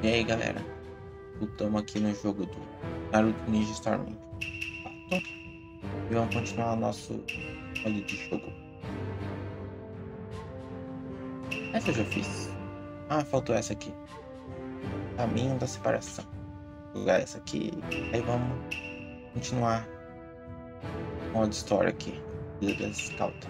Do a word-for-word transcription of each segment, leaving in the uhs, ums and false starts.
E aí galera, voltamos aqui no jogo do Naruto Ninja Storm quatro e vamos continuar nosso modo de jogo. Essa eu já fiz. Ah, faltou essa aqui. Caminho da separação. Vou jogar essa aqui, aí vamos continuar o modo história aqui, Ilha das Scout.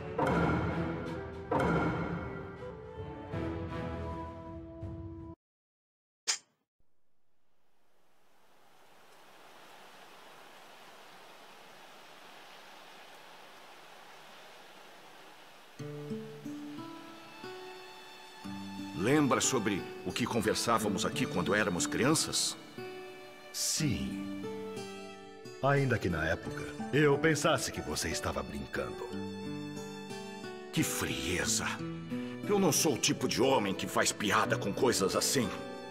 Lembra sobre o que conversávamos aqui quando éramos crianças? Sim. Ainda que na época eu pensasse que você estava brincando. Que frieza! Eu não sou o tipo de homem que faz piada com coisas assim.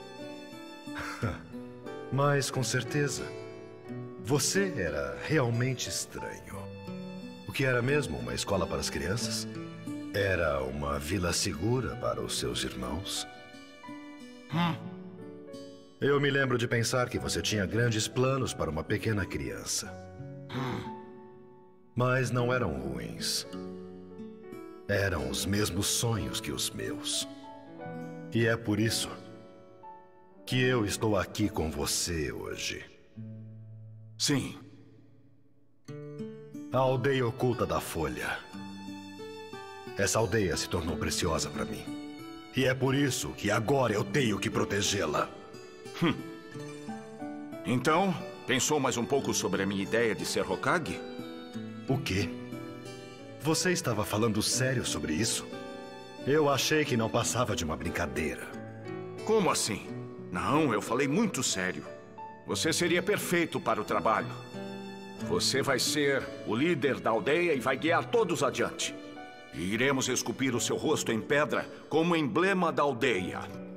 Mas com certeza, você era realmente estranho. O que era mesmo uma escola para as crianças? Era uma vila segura para os seus irmãos? Hum. Eu me lembro de pensar que você tinha grandes planos para uma pequena criança. Hum. Mas não eram ruins. Eram os mesmos sonhos que os meus. E é por isso que eu estou aqui com você hoje. Sim. A aldeia oculta da Folha. Essa aldeia se tornou preciosa para mim. E é por isso que agora eu tenho que protegê-la. Hum. Então, pensou mais um pouco sobre a minha ideia de ser Hokage? O quê? Você estava falando sério sobre isso? Eu achei que não passava de uma brincadeira. Como assim? Não, eu falei muito sério. Você seria perfeito para o trabalho. Você vai ser o líder da aldeia e vai guiar todos adiante. E iremos esculpir o seu rosto em pedra como emblema da aldeia.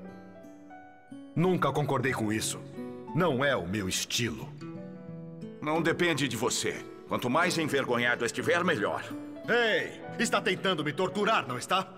Nunca concordei com isso. Não é o meu estilo. Não depende de você. Quanto mais envergonhado estiver, melhor. Ei! Está tentando me torturar, não está?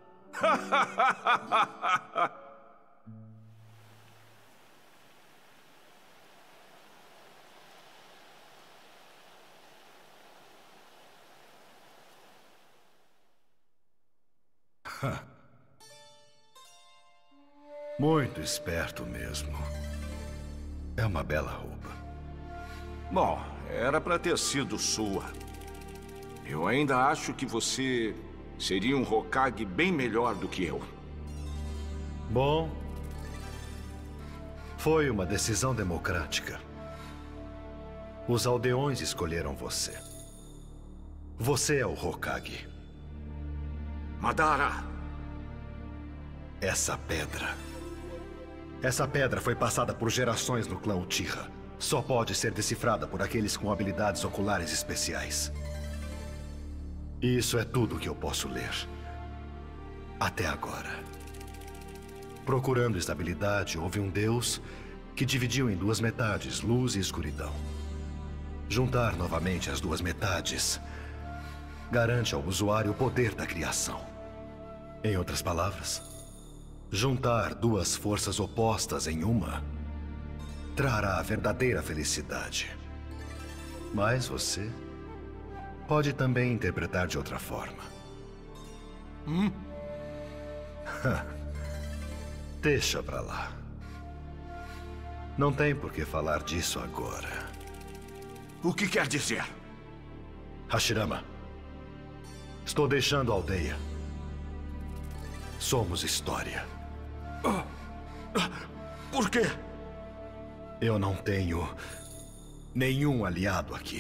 Muito esperto mesmo. É uma bela roupa. Bom, era para ter sido sua. Eu ainda acho que você seria um Hokage bem melhor do que eu. Bom, foi uma decisão democrática. Os aldeões escolheram você. Você é o Hokage. Madara! Essa pedra... Essa pedra foi passada por gerações no clã Uchiha. Só pode ser decifrada por aqueles com habilidades oculares especiais. E isso é tudo que eu posso ler. Até agora. Procurando estabilidade, houve um Deus que dividiu em duas metades, luz e escuridão. Juntar novamente as duas metades garante ao usuário o poder da criação. Em outras palavras, juntar duas forças opostas em uma trará a verdadeira felicidade. Mas você pode também interpretar de outra forma. Hum? Deixa pra lá. Não tem por que falar disso agora. O que quer dizer? Hashirama, estou deixando a aldeia. Somos história. Ah, ah, por quê? Eu não tenho nenhum aliado aqui.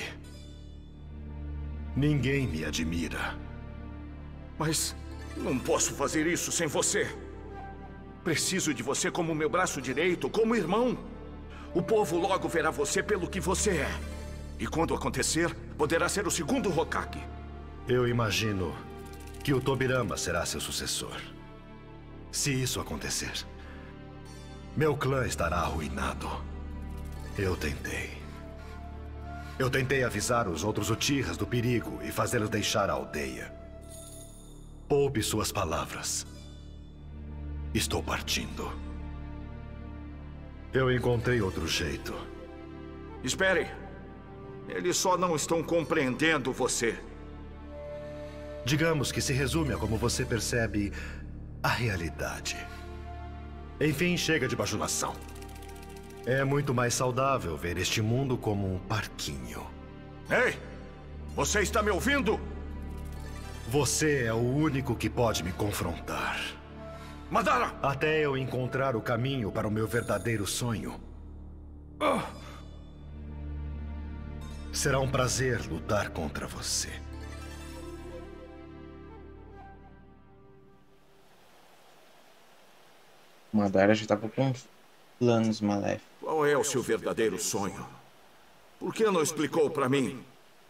Ninguém me admira. Mas não posso fazer isso sem você. Preciso de você como meu braço direito, como irmão. O povo logo verá você pelo que você é. E quando acontecer, poderá ser o segundo Hokage. Eu imagino que o Tobirama será seu sucessor. Se isso acontecer, meu clã estará arruinado. Eu tentei. Eu tentei avisar os outros Uchihas do perigo e fazê-los deixar a aldeia. Poupe suas palavras. Estou partindo. Eu encontrei outro jeito. Espere. Eles só não estão compreendendo você. Digamos que se resume a como você percebe a realidade. Enfim, chega de bajulação. É muito mais saudável ver este mundo como um parquinho. Ei! Você está me ouvindo? Você é o único que pode me confrontar. Madara! Até eu encontrar o caminho para o meu verdadeiro sonho. Ah. Será um prazer lutar contra você. Madara já estava com planos maléficos. Qual é o seu verdadeiro sonho? Por que não explicou para mim?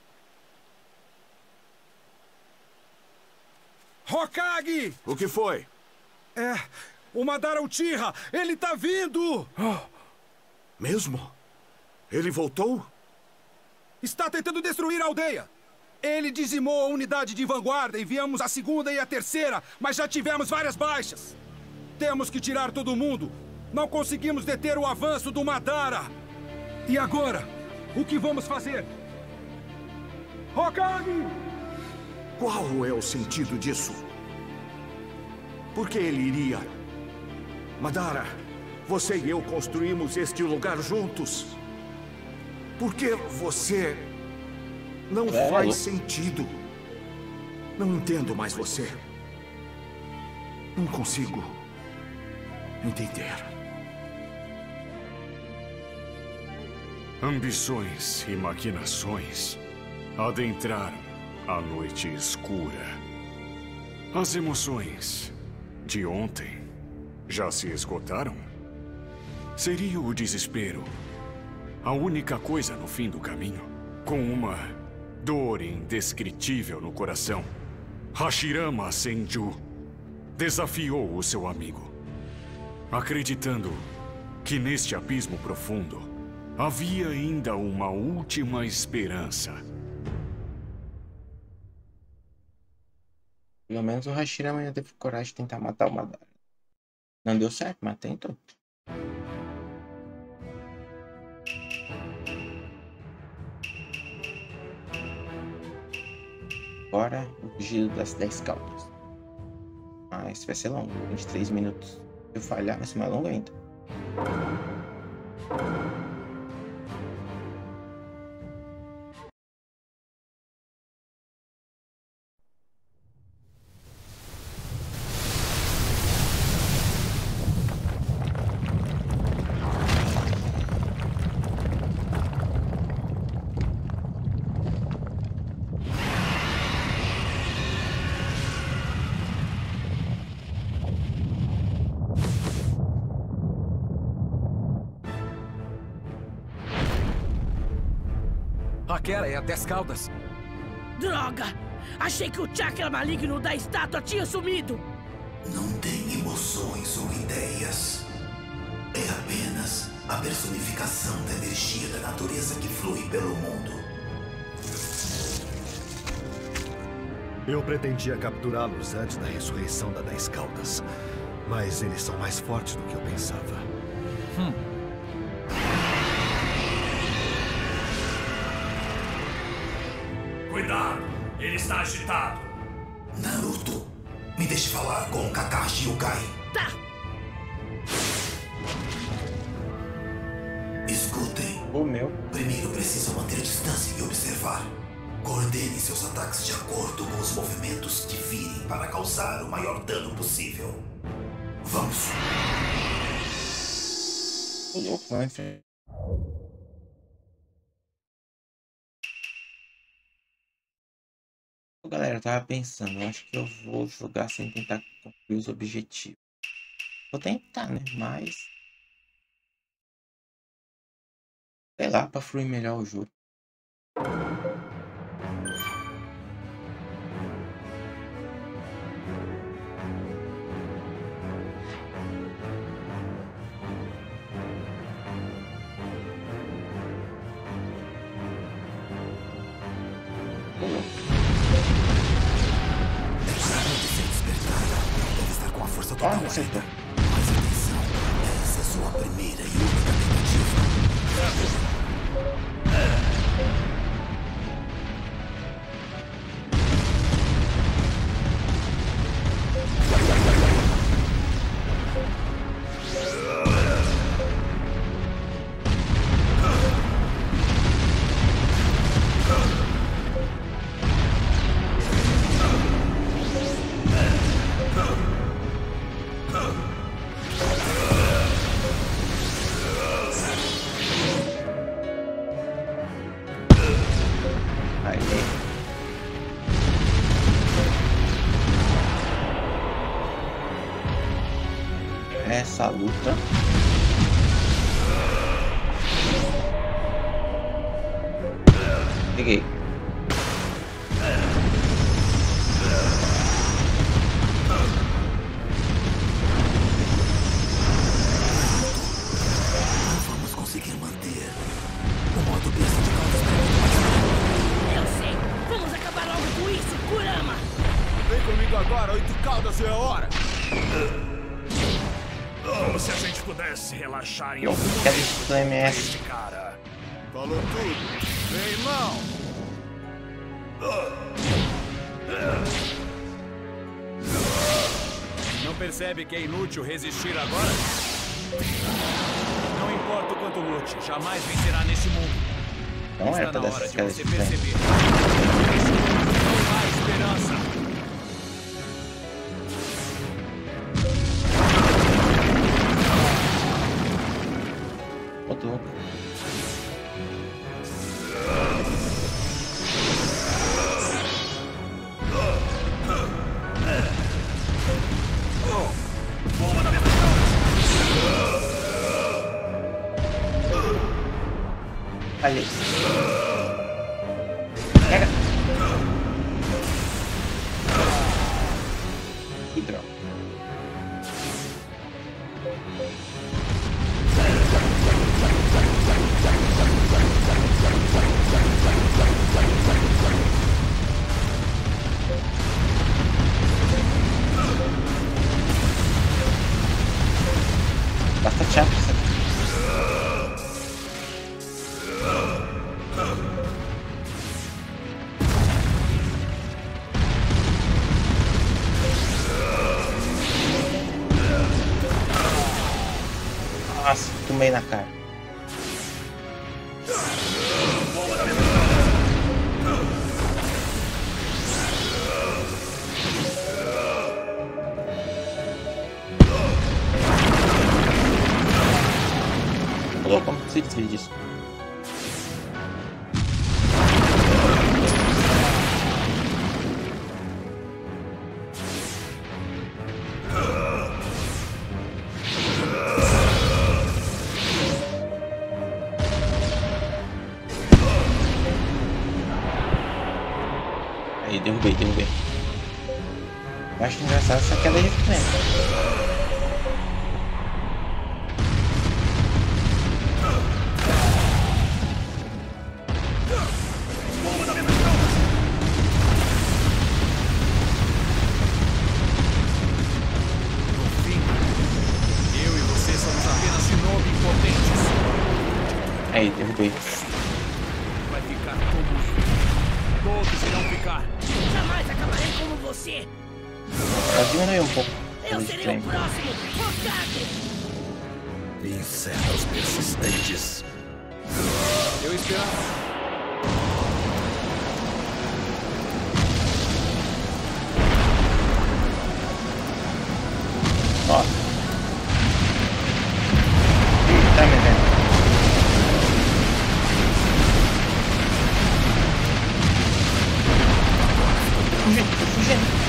Hokage! O que foi? É, o Madara Uchiha! Ele tá vindo! Mesmo? Ele voltou? Está tentando destruir a aldeia! Ele dizimou a unidade de vanguarda, enviamos a segunda e a terceira, mas já tivemos várias baixas. Temos que tirar todo mundo. Não conseguimos deter o avanço do Madara. E agora? O que vamos fazer? Hokage! Qual é o sentido disso? Por que ele iria? Madara, você e eu construímos este lugar juntos. Por que você... Não É, faz eu... sentido. Não entendo mais você. Não consigo entender. Ambições e maquinações adentraram a noite escura. As emoções de ontem já se esgotaram? Seria o desespero a única coisa no fim do caminho? Com uma dor indescritível no coração, Hashirama Senju desafiou o seu amigo, acreditando que neste abismo profundo havia ainda uma última esperança. Pelo menos o Hashirama ainda teve coragem de tentar matar o Madara. Não deu certo, mas tentou. Agora, o vigílio das dez caudas. Mas vai ser longo, vinte e três minutos. Se eu falhar, vai ser mais longo ainda. Aquela é a Dez Caudas. Droga! Achei que o chakra maligno da estátua tinha sumido! Não tem emoções ou ideias. É apenas a personificação da energia da natureza que flui pelo mundo. Eu pretendia capturá-los antes da ressurreição da Dez Caudas, mas eles são mais fortes do que eu pensava. Hum. Cuidado! Ele está agitado! Naruto, me deixe falar com Kakashi Yukai. Tá! Escutem. O meu. Primeiro preciso manter distância e observar. Coordene seus ataques de acordo com os movimentos que virem para causar o maior dano possível. Vamos. O louco vai enfrentar. Galera, eu tava pensando, eu acho que eu vou jogar sem tentar concluir os objetivos. Vou tentar, né? Mas... sei lá, pra fluir melhor o jogo. Deve estar com a força total Ah, ainda. acertou. Mas atenção, essa é sua primeira e única essa luta. Peguei. Vamos conseguir manter o modo besta de caldas. Eu sei! Vamos acabar logo com isso, Kurama! Vem comigo agora, oito caldas é a hora! Como se a gente pudesse relaxar em Eu algum quero momento isso do com M S. esse cara. Falou tudo! Vem, irmão! Não percebe que é inútil resistir agora? Não importa o quanto lute, jamais vencerá nesse mundo. Não Está era pra na dar hora essas de caras você de frente. perceber. Não há esperança. Outro. Aí. Pega. Que droga. Basta chato isso aqui. Nossa, tomei na cara. Pô, como que se desvia disso? Aí, derrubei, derrubei. Eu acho engraçado essa queda de frente. Eu e você somos apenas shinobi impotentes. Aí, derrubei. Vai ficar como... Todos irão ficar. Jamais acabarei como você! Só diminuiu um pouco. Eu o serei o frame. próximo! Hokage! Insetos persistentes. Eu esperava. Ó. Ih, tá me vendo. Tô fugindo, tô fugindo.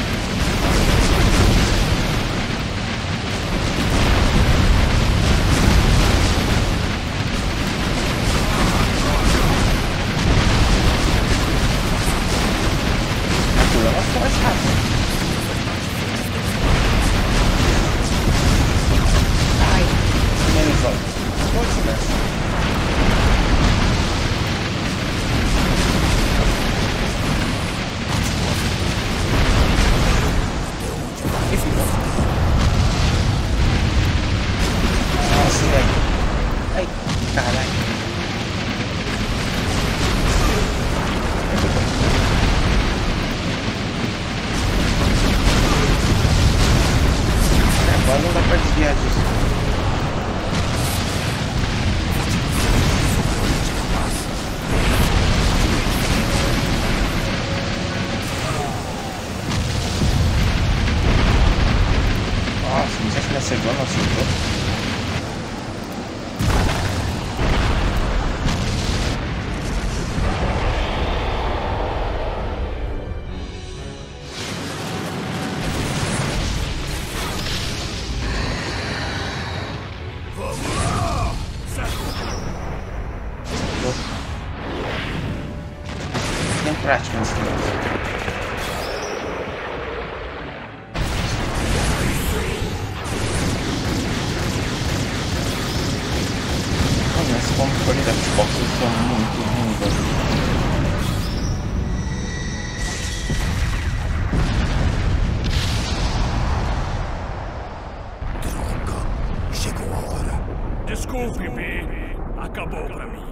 A Kurama ficou mais rápido. Ai, menos volta. Pode ser. Nossa, velho. Ai, caralho. Agora não dá pra desviar disso. Nossa, não sei se me acertou ou não acertou. Desculpe, B. Acabou pra mim.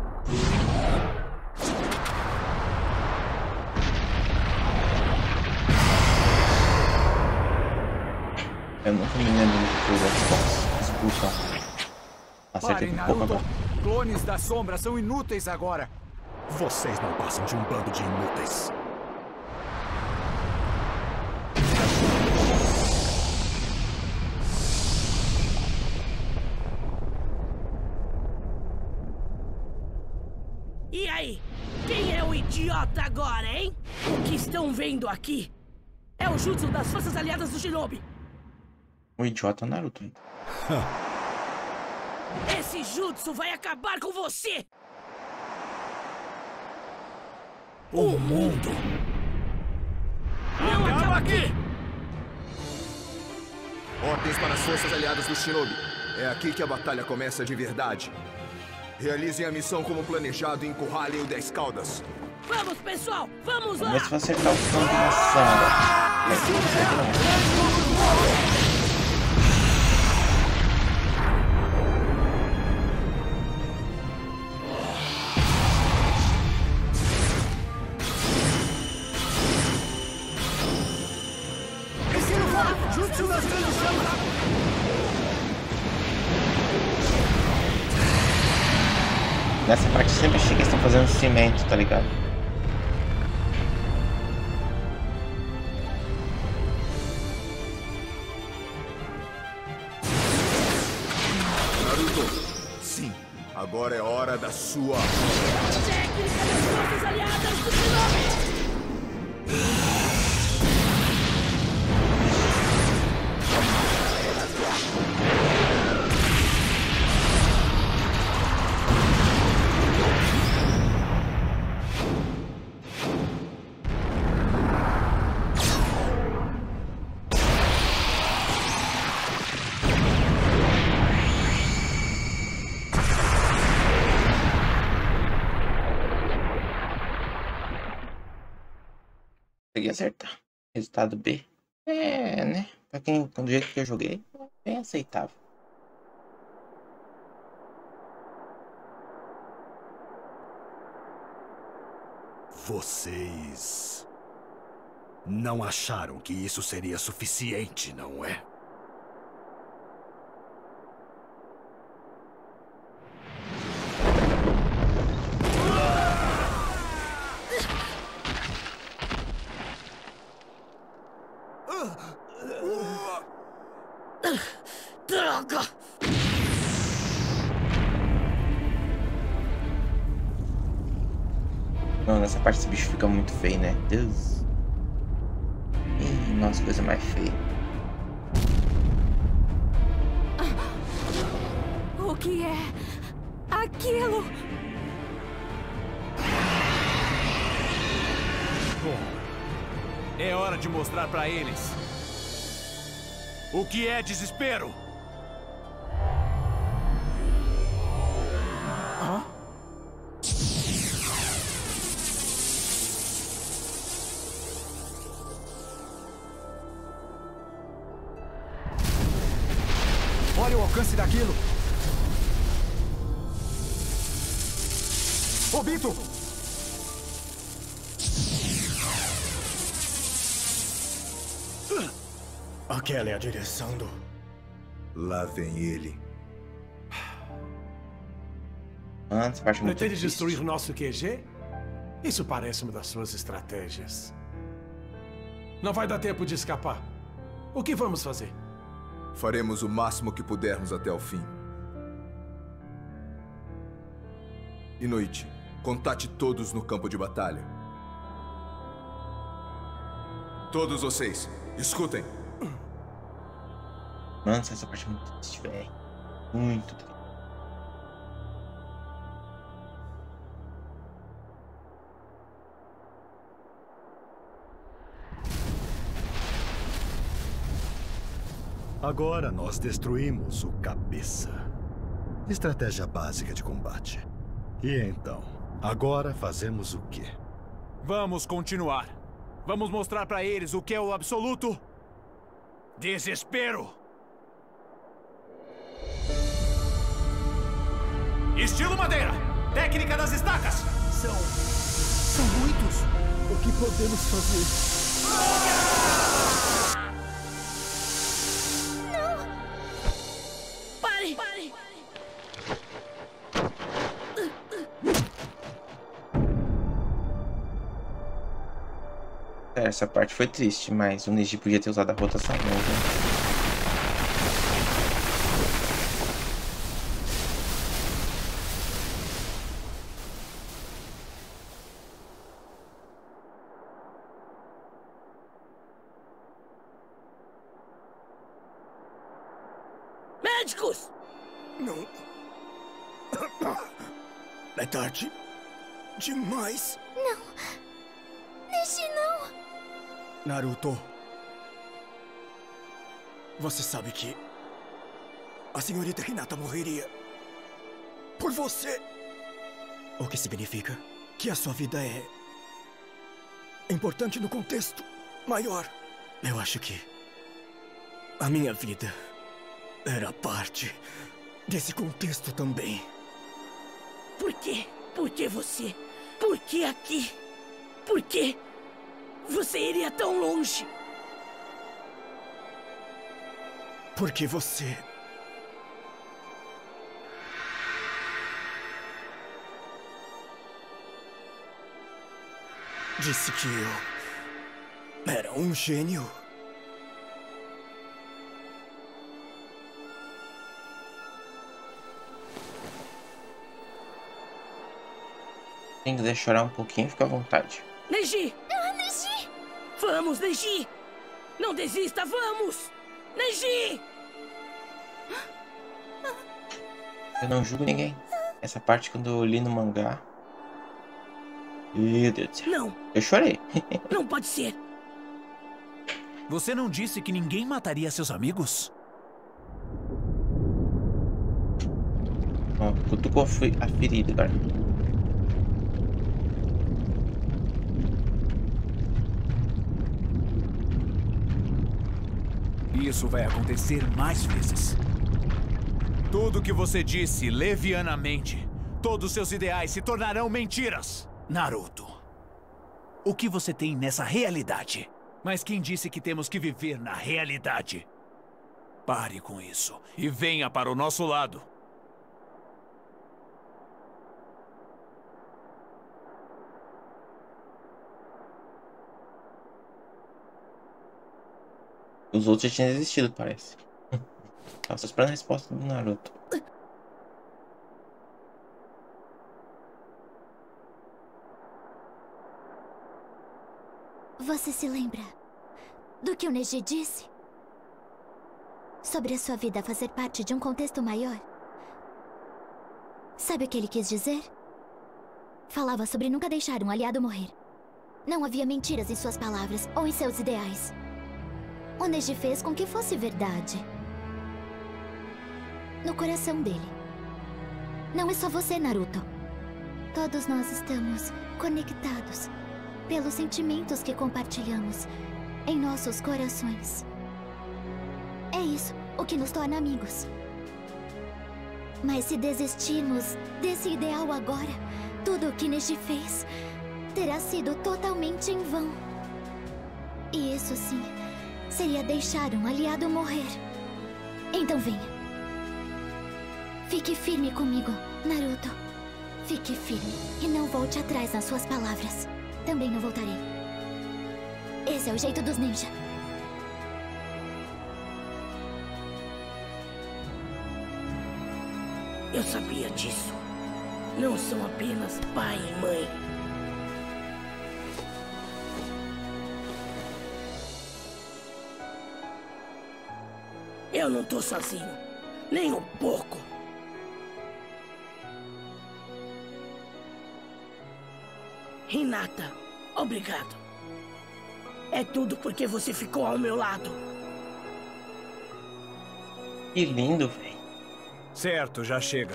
Eu nunca me lembro do Xbox. Esse botão. Acertei Parem, um pouco Naruto. agora. Clones da sombra são inúteis agora. Vocês não passam de um bando de inúteis. E aí? Quem é o idiota agora, hein? O que estão vendo aqui é o jutsu das forças aliadas do Shinobi. O idiota é o Naruto ainda. Esse jutsu vai acabar com você! O mundo Não acaba aqui! Ordens para as forças aliadas do Shinobi. É aqui que a batalha começa de verdade. Realizem a missão como planejado e encurralem o Dez Caudas. Vamos, pessoal! Vamos lá! Vamos ver se vai acertar o tanque na samba. Mas não acerta não. Jutsu das grandes chamas! Nessa parte sempre achei que eles estão fazendo cimento, tá ligado? Naruto, sim, agora é hora da sua... Técnica das forças aliadas do Shinobi! Consegui acertar. Resultado B. É, né? Pra quem, do jeito que eu joguei, é bem aceitável. Vocês não acharam que isso seria suficiente, não é? Droga! Não, nessa parte esse bicho fica muito feio, né? Deus. Ih, nossa, coisa mais feia. O que é aquilo? Bom, é hora de mostrar pra eles o que é desespero. Hã? Olha o alcance daquilo! Obito! Aquela é a direção do... Lá vem ele. Antes, parte muito Pretende difícil. destruir nosso Q G? Isso parece uma das suas estratégias. Não vai dar tempo de escapar. O que vamos fazer? Faremos o máximo que pudermos até o fim. Inoichi, contate todos no campo de batalha. Todos vocês, escutem. Mano, essa parte é muito triste, velho. Muito triste. Agora nós destruímos o cabeça. Estratégia básica de combate. E então, agora fazemos o quê? Vamos continuar. Vamos mostrar pra eles o que é o absoluto desespero. Estilo madeira. Técnica das estacas. São... São muitos. O que podemos fazer? Não! Pare! Pare! Essa parte foi triste, mas o Neji podia ter usado a rotação nova. Médicos! Não. É tarde demais. Não. Neji, não. Naruto. Você sabe que a senhorita Hinata morreria por você. O que significa que a sua vida é importante no contexto maior. Eu acho que a minha vida era parte desse contexto também. Por quê? Por que você? Por que aqui? Por que você iria tão longe? Porque você... disse que eu era um gênio. Quem quiser chorar um pouquinho, fica à vontade. Neji! Ah, Neji! Vamos, Neji! Não desista, vamos! Neji! Eu não julgo ninguém. Essa parte quando eu li no mangá... Meu Deus do céu. Não! Eu chorei. Não pode ser! Você não disse que ninguém mataria seus amigos? Ó, cutucou a, a ferida agora. Isso vai acontecer mais vezes. Tudo que você disse levianamente, todos seus ideais se tornarão mentiras. Naruto, o que você tem nessa realidade? Mas quem disse que temos que viver na realidade? Pare com isso e venha para o nosso lado. Os outros já tinham desistido, parece. Tava só esperando a resposta do Naruto. Você se lembra do que o Neji disse? Sobre a sua vida fazer parte de um contexto maior? Sabe o que ele quis dizer? Falava sobre nunca deixar um aliado morrer. Não havia mentiras em suas palavras ou em seus ideais. O Neji fez com que fosse verdade. No coração dele. Não é só você, Naruto. Todos nós estamos conectados pelos sentimentos que compartilhamos em nossos corações. É isso o que nos torna amigos. Mas se desistirmos desse ideal agora, tudo o que Neji fez terá sido totalmente em vão. E isso sim seria deixar um aliado morrer. Então venha. Fique firme comigo, Naruto. Fique firme e não volte atrás nas suas palavras. Também não voltarei. Esse é o jeito dos ninja. Eu sabia disso. Não são apenas pai e mãe. Eu não tô sozinho. Nem um pouco. Hinata, obrigado. É tudo porque você ficou ao meu lado. Que lindo, velho. Certo, já chega.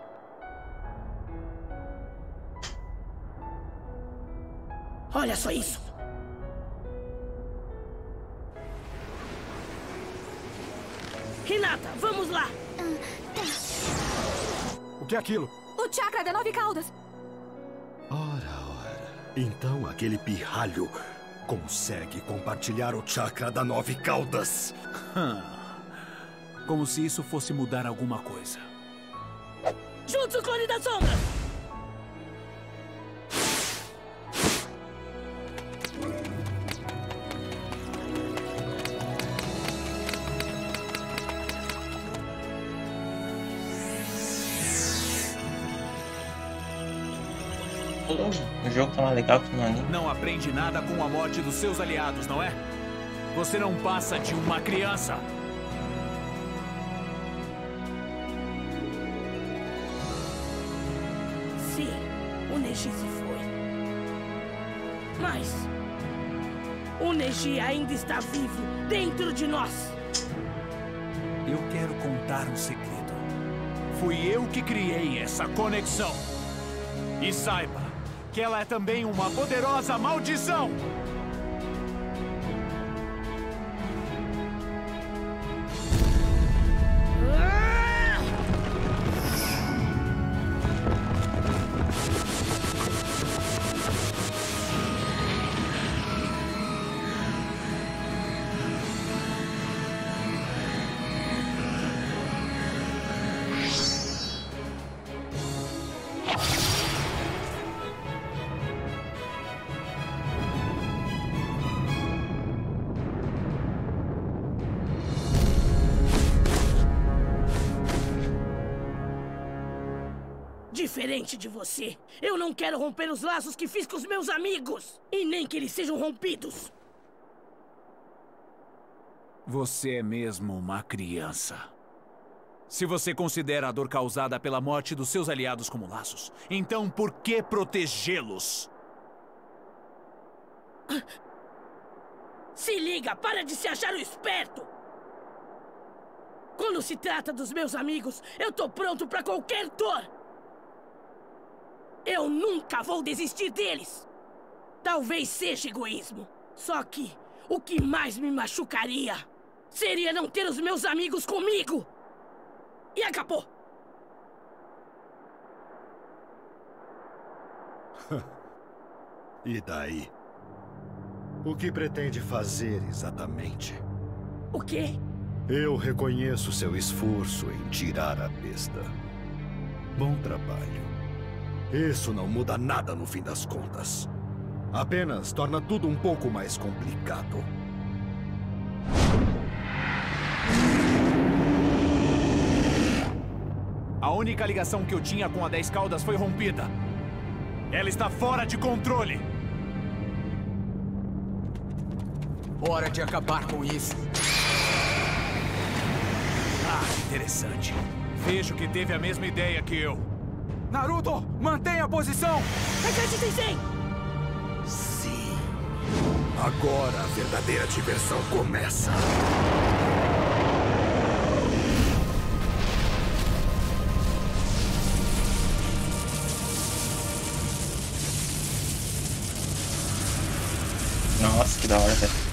Olha só isso. Hinata, vamos lá. O que é aquilo? O chakra da Nove Caudas. Ora, ora. Então aquele pirralho consegue compartilhar o chakra da Nove Caudas. Como se isso fosse mudar alguma coisa. Jutsu Clone da Sombra! O jogo tá mais legal que no anime. Não aprende nada com a morte dos seus aliados, não é? Você não passa de uma criança. Sim, o Neji se foi. Mas o Neji ainda está vivo dentro de nós. Eu quero contar um segredo. Fui eu que criei essa conexão. E saiba que ela é também uma poderosa maldição. Diferente de você, eu não quero romper os laços que fiz com os meus amigos. E nem que eles sejam rompidos. Você é mesmo uma criança. Se você considera a dor causada pela morte dos seus aliados como laços, então por que protegê-los? Se liga, para de se achar o esperto! Quando se trata dos meus amigos, eu tô pronto pra qualquer dor! Eu nunca vou desistir deles! Talvez seja egoísmo. Só que o que mais me machucaria seria não ter os meus amigos comigo! E acabou! E daí? O que pretende fazer exatamente? O quê? Eu reconheço seu esforço em tirar a besta. Bom trabalho. Isso não muda nada no fim das contas. Apenas torna tudo um pouco mais complicado. A única ligação que eu tinha com a Dez Caudas foi rompida. Ela está fora de controle. Hora de acabar com isso. Ah, interessante. Vejo que teve a mesma ideia que eu. Naruto, mantenha a posição! Kakashi Sensei! Sim. Agora a verdadeira diversão começa. Nossa, que da hora, velho.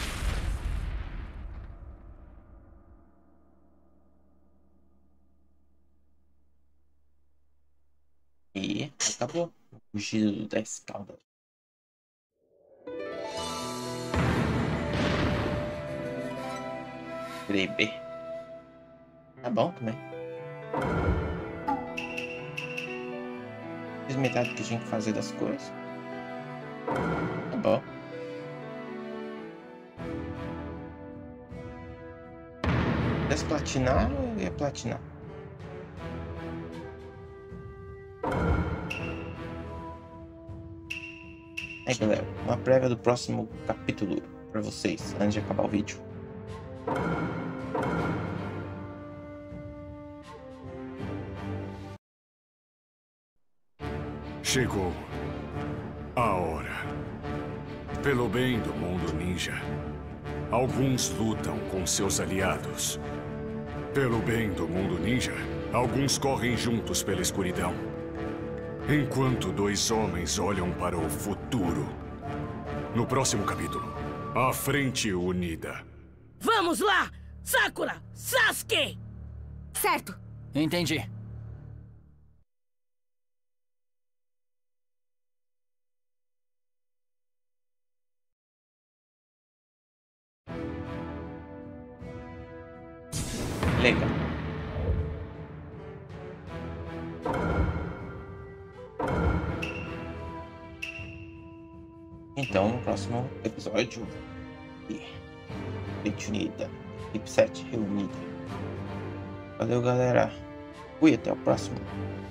E acabou o giro das caudas. Tirei B. Tá bom também. Fiz metade do que tinha que fazer das coisas. Tá bom. Se pudesse platinar, eu ia platinar. Aí galera, uma prévia do próximo capítulo pra vocês, antes de acabar o vídeo. Chegou a hora. Pelo bem do mundo ninja, alguns lutam com seus aliados. Pelo bem do mundo ninja, alguns correm juntos pela escuridão. Enquanto dois homens olham para o futuro. No próximo capítulo, a Frente Unida. Vamos lá! Sakura! Sasuke! Certo. Entendi. Legal. Então, no próximo episódio, Elite Unida, Equipe sete reunida. Valeu, galera. Fui, até o próximo.